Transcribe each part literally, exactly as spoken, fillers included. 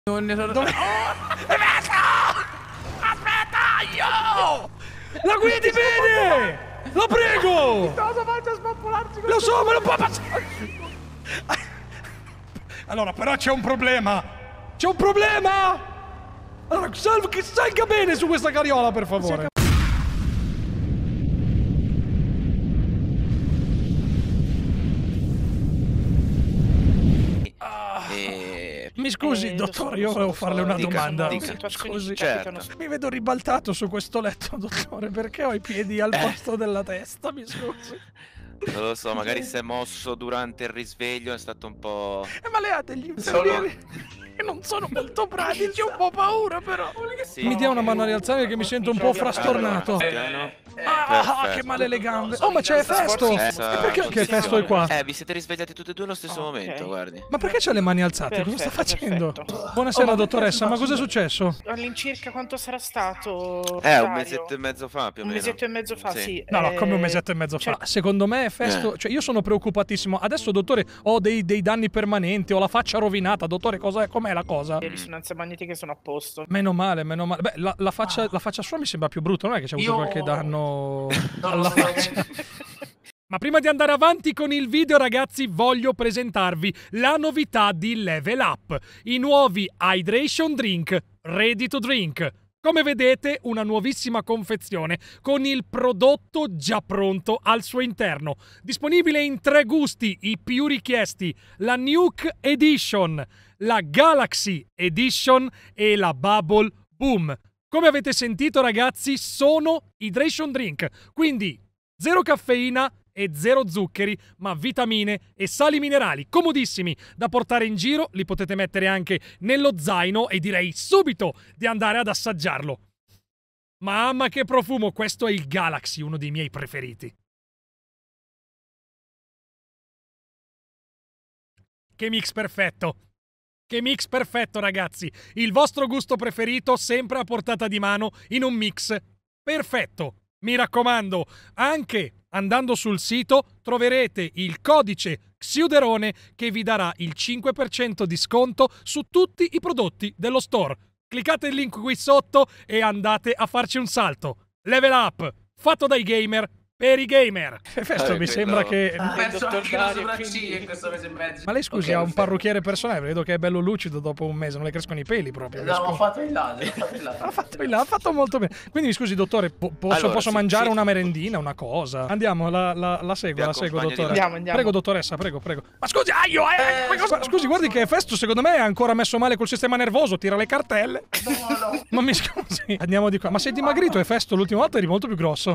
Non ne sono... Dove... Oh! Aspetta, io! La guidi bene! La prego! Cosa faccio a spappolarci? Lo so, ma non può passare! Allora, però c'è un problema! C'è un problema! Allora, salga, salga bene su questa carriola, per favore! Mi scusi, eh, dottore, so, io volevo so, farle una dica, domanda. Dica. Scusi, certo. Mi vedo ribaltato su questo letto, dottore, perché ho i piedi al posto eh. della testa, mi scusi. Non lo so, magari si è mosso durante il risveglio, è stato un po'... Eh, ma lei ha degli infermieri che non sono molto pratici, ho un po' paura però. Sì. Mi dia una mano a rialzare che mi sento un po' frastornato. Eh, Ah, che male le gambe. Oh, ma c'è Festo! Eh, e perché che Festo è qua? Eh, vi siete risvegliati tutti e due allo stesso okay. momento, guardi. Ma perché c'ha le mani alzate? Perfetto, cosa sta facendo? Perfetto. Buonasera, oh, dottoressa, ma cos'è successo? All'incirca quanto sarà stato? Eh, un mesetto e mezzo fa, più o meno. Un mesetto e mezzo fa, sì. sì. No, no, come un mesetto e mezzo cioè... fa. Secondo me, Festo... Eh. Cioè, io sono preoccupatissimo. Adesso, dottore, ho dei, dei danni permanenti, ho la faccia rovinata. Dottore, cos'è? Com'è la cosa? Le risonanze magnetiche sono a posto. Meno male, meno male. Beh, la, la, faccia, ah. la faccia sua mi sembra più brutta, non è che c'è avuto io... qualche danno... alla faccia. Ma prima di andare avanti con il video, ragazzi, voglio presentarvi la novità di Level Up, i nuovi Hydration Drink Ready to Drink. Come vedete, una nuovissima confezione con il prodotto già pronto al suo interno, disponibile in tre gusti, i più richiesti: la Nuke Edition, la Galaxy Edition e la Bubble Boom. Come avete sentito, ragazzi, sono hydration drink, quindi zero caffeina e zero zuccheri, ma vitamine e sali minerali, comodissimi da portare in giro, li potete mettere anche nello zaino e direi subito di andare ad assaggiarlo. Mamma che profumo, questo è il Galaxy, uno dei miei preferiti. Che mix perfetto! Che mix perfetto, ragazzi! Il vostro gusto preferito sempre a portata di mano in un mix perfetto. Mi raccomando, anche andando sul sito troverete il codice Xiuderone che vi darà il cinque per cento di sconto su tutti i prodotti dello store. Cliccate il link qui sotto e andate a farci un salto. Level Up, fatto dai gamer per i gamer. Festo, mi sembra che... Ha perso anche la sopracciglia in questo mese e mezzo. Ma lei, scusi, okay, ha un parrucchiere personale? Vedo che è bello lucido dopo un mese, non le crescono i peli proprio. No, ho fatto il là, l'ho fatto il là. Ha fatto il là, ha fatto molto bene. Quindi mi scusi, dottore, po posso, allora, posso sì, mangiare sì. una merendina, una cosa? Andiamo, la, la, la seguo, la seguo, dottore. Andiamo, andiamo. Prego, dottoressa, prego, prego. Ma scusi, aio, eh, eh, scusi, guardi che Festo, secondo me, è ancora messo male col sistema nervoso, tira le cartelle. No, no. Ma mi scusi, andiamo di qua. Ma sei dimagrito, è Festo, l'ultima volta eri molto più grosso.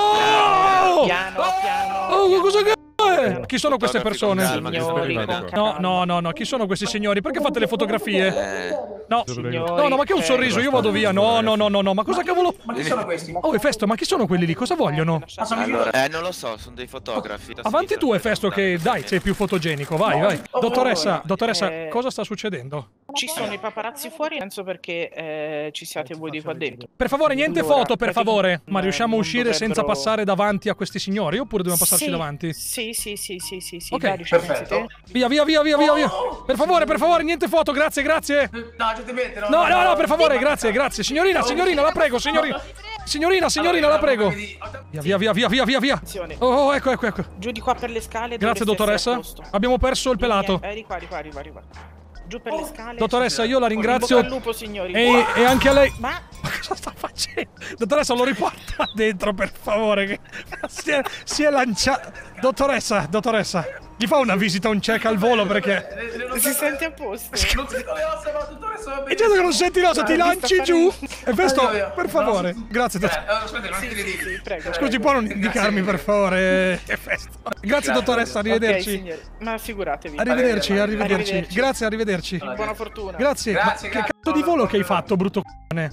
Oh! Piano. Piano, oh, piano, cosa che piano. Chi sono queste persone? Signori, no, no, no, no, chi sono questi signori? Perché fate le fotografie? No, signori, no, no, ma che un sorriso, io vado via. No, no, no, no, no, ma cosa cavolo? Ma chi sono questi? Oh, Efesto, ma chi sono quelli lì? Cosa vogliono? Allora, eh, non lo so, sono dei fotografi. Avanti tu, Efesto, che dai, sei più fotogenico, vai, vai. Dottoressa, dottoressa, cosa sta succedendo? Ci sono i paparazzi fuori, penso perché eh, ci siate voi di qua dentro. Per favore, niente foto, per favore. Ma riusciamo a uscire senza passare davanti a questi signori oppure dobbiamo passarci sì, davanti? Sì, sì, sì, sì, sì, sì. Ok, perfetto. Via, via, via, via, via, via. Per favore, per favore, niente foto, grazie, grazie. No, gentilmente, no. No, no, no, per favore, grazie, grazie. Signorina, signorina, la prego, signorina. Signorina, signorina, la prego. Via, via, via, via, via, via, via. Oh, ecco, ecco, ecco. Giù di qua per le scale. Grazie, dottoressa. Abbiamo perso il pelato. Eh, di qua, di qua, di qua, di qua. Giù per le scale. Dottoressa, io la ringrazio. Al lupo, signori. E, e anche a lei. Ma... Ma cosa sta facendo? Dottoressa, lo riporta dentro, per favore. Che si è, si è lanciata. Dottoressa, dottoressa, gli fa una visita, un check al volo perché. Si sente a posto. Non sento le ossa, ma dottoressa. E certo che non senti l'ossa, ti lanci giù. E questo, per favore. Grazie, dottoressa. Scusi, può non indicarmi, per favare? Che festo. Grazie, dottoressa, arrivederci. Ma figuratevi. Arrivederci, arrivederci. Grazie, arrivederci. Buona fortuna. Grazie. Grazie, che cazzo di volo che hai fatto, brutto c***ne?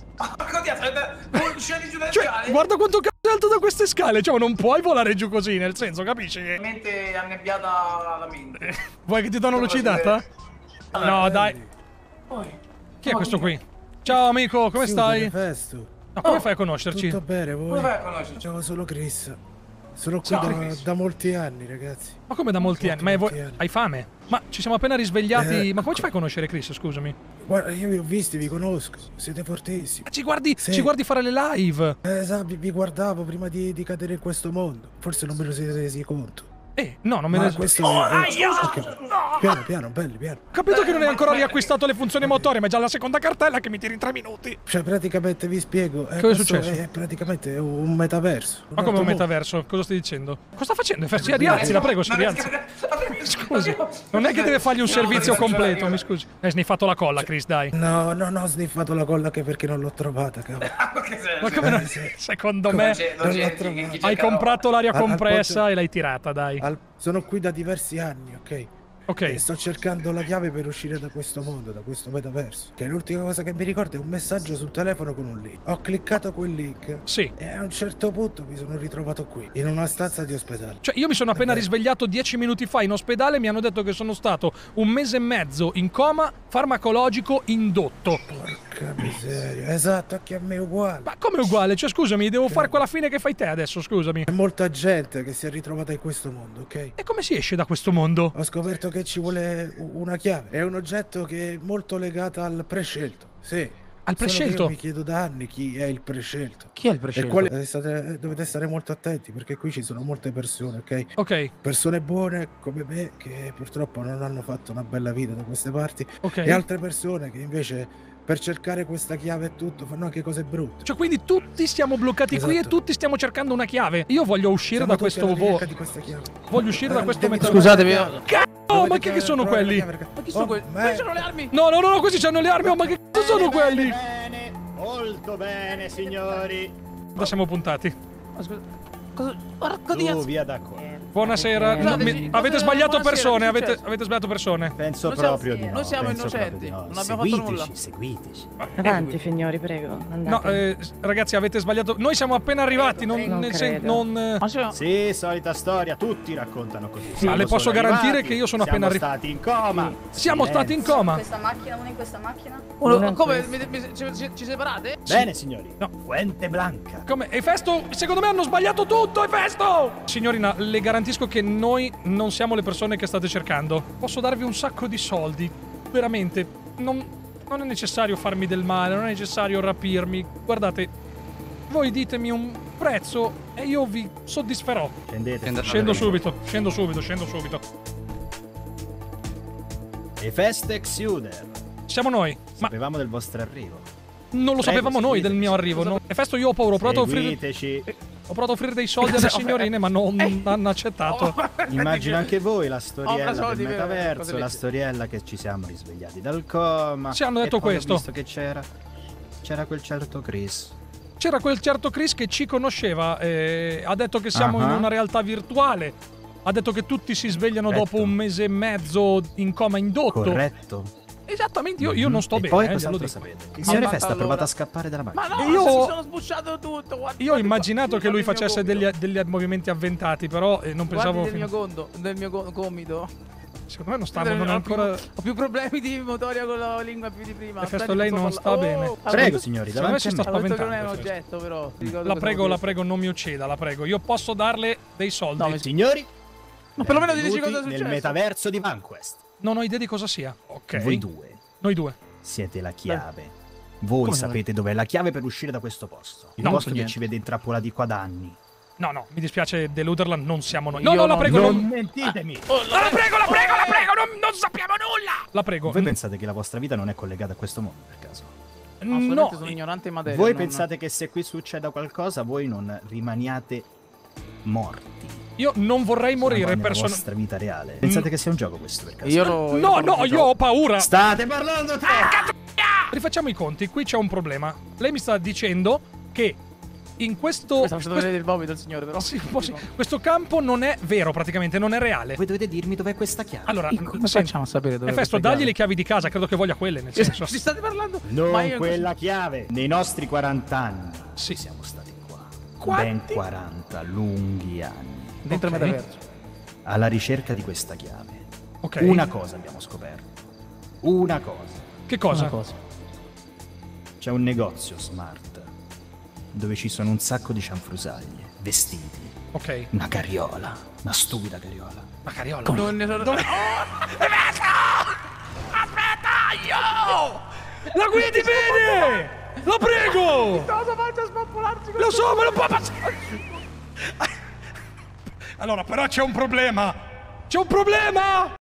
Scendi giù dalle cioè, scale. guarda quanto cazzo è alto da queste scale. Cioè, non puoi volare giù così, nel senso, capisci? Veramente annebbiata la mente. Vuoi che ti do una lucidata? No, dai. Chi è questo qui? Ciao, amico, come stai? Festo. No, come fai a conoscerci? Tutto bene, voi? Come fai a conoscerci? Ciao, solo Chris. Sono qui Ciao. da, da molti anni, ragazzi. Ma come da molti anni? Ma molti vuoi- anni. hai fame? Ma ci siamo appena risvegliati. Eh, Ma come ci fai a conoscere Chris, scusami? Guarda, io vi ho visti, vi conosco. Siete fortissimi. Ma ci guardi, Sì. ci guardi fare le live? Eh, esatto, vi, vi guardavo prima di, di cadere in questo mondo. Forse non me lo siete resi conto. Eh, no, non me Ma ne... questo Oh, è... aia! ok. Piano, piano, belli, piano. Ho capito che non hai ancora riacquistato le funzioni motorie, ma è già la seconda cartella che mi tiri in tre minuti. Cioè, praticamente vi spiego. eh, Cosa è questo successo? È praticamente un metaverso. Ma come un altro mondo. metaverso? Cosa stai dicendo? Cosa sta facendo? Si rialzi, la prego, si rialzi. Scusi, non è che deve fargli un servizio completo, mi scusi. Hai sniffato la colla, Chris, dai. No, no, no, ho sniffato la colla anche perché non l'ho trovata, cavolo. Ma come non... Eh, sì. Secondo Come me c'è- non non c'è- l'ho chi- trovata. chi- chi hai cerca comprato l'aria Al- al compressa posto- e l'hai tirata, dai. Al- sono qui da diversi anni, ok? E Ok. sto cercando la chiave per uscire da questo mondo, da questo metaverso. Che l'ultima cosa che mi ricordo è un messaggio sul telefono con un link. Ho cliccato quel link Sì. e a un certo punto mi sono ritrovato qui, in una stanza di ospedale. Cioè, io mi sono appena risvegliato dieci minuti fa in ospedale e mi hanno detto che sono stato un mese e mezzo in coma farmacologico indotto. Porca miseria, esatto, anche a me è uguale. Ma come uguale? Cioè, scusami, devo fare quella fine che fai te adesso, scusami. C'è molta gente che si è ritrovata in questo mondo, ok? E come si esce da questo mondo? Ho scoperto che ci vuole u- una chiave. È un oggetto che è molto legato al prescelto. Sì. Al Solo che prescelto? Io mi chiedo da anni chi è il prescelto. Chi è il E prescelto? quale... eh, state- dovete stare molto attenti perché qui ci sono molte persone, ok? Ok, Persone buone come me che purtroppo non hanno fatto una bella vita da queste parti ok. e altre persone che invece per cercare questa chiave e tutto fanno anche cose brutte. Cioè, quindi tutti stiamo bloccati qui e Esatto. tutti stiamo cercando una chiave. Io voglio uscire Siamo da tutti questo alla vo... ricerca di questa chiave. Voglio uscire da Eh, questo devi metaverso. trovare Scusatevi, la io- chiave. Oh, Dovete ma che, che sono trovare la quelli? chiave, perché- Ma chi sono Oh, quelli? ma- Quali sono le armi? No, no, no, no, questi hanno le armi. Oh, ma che cosa sono quelli? Bene, molto bene, signori. Dove siamo puntati? Ma scusa, cosa... Porco Tu Dio! via da qua. Buonasera. Eh, No, scusate, mi- cosa- avete sbagliato buonasera, persone, che è avete, successo? avete sbagliato persone. Penso Noi siamo- proprio di no. noi siamo penso innocenti, proprio di no. non abbiamo fatto nulla. Seguiteci, seguiteci. Avanti, signori, prego. Andate. No, eh, ragazzi, avete sbagliato. Noi siamo appena arrivati, non, Non nel sen- credo. non, eh, Ma siamo... Sì, solita storia, tutti raccontano così. Ma Siamo le posso solo garantire arrivati, che io sono siamo appena arri- stati in coma. siamo stati in coma. Questa macchina, uno in questa macchina? Uno- Non è come? questo. Mi- mi- ci, ci- ci separate? Bene, signori. No. Fuente Blanca. Come? Efesto, secondo me hanno sbagliato tutto, Efesto! Signorina, le garantisco che noi non siamo le persone che state cercando. Posso darvi un sacco di soldi. Veramente. Non, non è necessario farmi del male, non è necessario rapirmi. Guardate, voi ditemi un prezzo e io vi soddisferò. Scendete. Scendo subito, scendo subito, scendo subito. E feste Exuder. Siamo noi. Ma Sapevamo del vostro arrivo. non lo Prego, sapevamo noi del mio seguiteci. arrivo. No? Efesto, io ho paura. Ho provato a offrire, Seguiteci. ho provato a offrire dei soldi alle signorine, ma non hanno accettato. Immagino anche voi la Ho storiella preso del di- metaverso, cose la vecchie. storiella che ci siamo risvegliati dal coma. Ci hanno detto e poi ho questo. visto che c'era. C'era quel certo Chris. C'era quel certo Chris che ci conosceva, eh, ha detto che siamo Ah. in una realtà virtuale, ha detto che tutti si svegliano Corretto. dopo un mese e mezzo in coma indotto. Corretto. Esattamente, io, io non sto e bene, poi eh, glielo cos'altro dico. sapete? Il signore Ma Festa ha allora- provato a scappare dalla macchina. Ma no, Io- ma si sono sbucciato tutto. guardate Io ho qua. immaginato che lui Guardi il mio facesse gomito. degli, degli movimenti avventati, però eh, non pensavo... Guardi del mio fino- gondo, del mio go- gomito. Secondo me non stavo, non ho, ancora... più, ho più problemi di motoria con la lingua più di prima. Efesto, Aspetta, lei so non parla- sta bene. Oh, Prego, signori, Secondo me davanti si a sta me. Avevo detto che non è un spaventando. oggetto, però. ti ricordo La che prego, sono la qui. prego, non mi uccida, la prego. Io posso darle dei soldi. No, mi- Signori, Ma perlomeno dici benvenuti cosa è nel successo. metaverso di Vanquest. Non ho idea di cosa sia. Ok. Voi due Noi due. siete la chiave. Voi Come sapete dov'è la chiave per uscire da questo posto. Il No, posto so che niente. ci vede intrappolati qua da anni. No, no, mi dispiace deluderla, non siamo noi. No, Io no, la non- prego, non non... mentitemi! No, la prego, la prego, la prego, non, non sappiamo nulla! La prego. Voi pensate che la vostra vita non è collegata a questo mondo, per caso? Assolutamente No, sono ignorante in materia. Voi non- pensate che se qui succeda qualcosa, voi non rimaniate morti? io non vorrei morire nella per son- vostra vita reale. Pensate che sia un gioco questo, per caso? Io lo. No, lo no, io ho paura. State parlando troppo! Rifacciamo i conti, qui c'è un problema. Lei mi sta dicendo che in questo... Mi sta facendo vedere il vomito il signore, però. Sì, un po' sì. Questo campo non è vero praticamente, non è reale. Voi dovete dirmi dov'è questa chiave. Allora, E come senti, facciamo a sapere dove Efesto, dagli le chiavi di casa, credo che voglia quelle, nel senso... Ci state parlando? Non Ma io- quella chiave. Nei nostri quaranta anni Sì. siamo stati qua. Quanti? Ben quaranta lunghi anni. Dentro il Ok. metaverso. Alla ricerca di questa chiave. Ok. Una cosa abbiamo scoperto. Una cosa. Che cosa? Una cosa. C'è un negozio smart dove ci sono un sacco di cianfrusaglie, vestiti, Ok. Una carriola. Una stupida carriola. Ma carriola. Non ne sono... Dove? Aspetta, io! La guidi bene! Lo prego! Cosa faccio a spappolarci? Lo so, ma non può passare! Allora, però c'è un problema! C'è un problema!